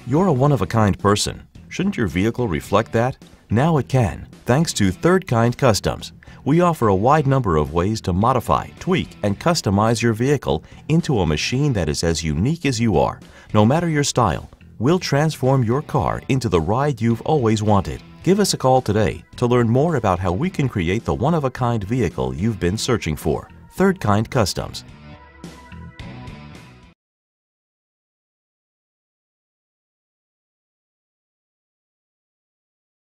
You're a one-of-a-kind person. Shouldn't your vehicle reflect that? Now it can, thanks to Kind Customz. We offer a wide number of ways to modify, tweak, and customize your vehicle into a machine that is as unique as you are. No matter your style, we'll transform your car into the ride you've always wanted. Give us a call today to learn more about how we can create the one-of-a-kind vehicle you've been searching for. Kind Customz.